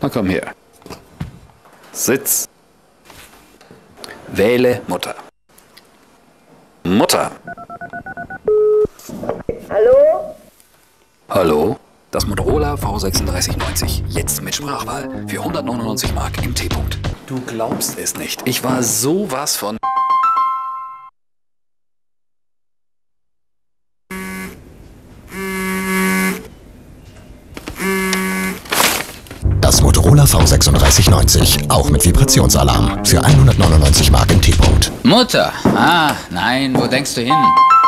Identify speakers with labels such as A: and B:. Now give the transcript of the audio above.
A: Na komm her. Sitz. Wähle Mutter. Mutter.
B: Hallo?
A: Hallo? Das Motorola V3690. Jetzt mit Sprachwahl. Für 199 Mark im T-Punkt. Du glaubst es nicht. Ich war sowas von...
C: Das Motorola V3690, auch mit Vibrationsalarm. Für 199 Mark im T-Punkt.
D: Mutter! Ah, nein, wo denkst du hin?